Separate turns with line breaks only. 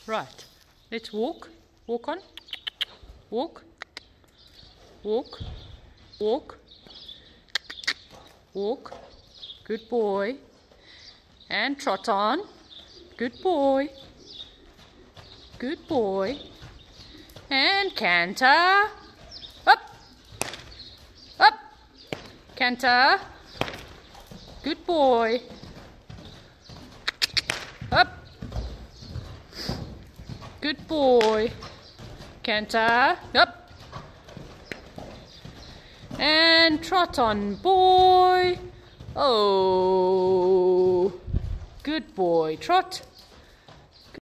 Right. Let's walk. Walk on. Walk. Walk. Walk. Walk. Good boy. And trot on. Good boy. Good boy. And canter. Up. Up. Canter. Good boy. Up. Good boy. Canter. Up. And trot on, boy. Oh. Good boy. Trot.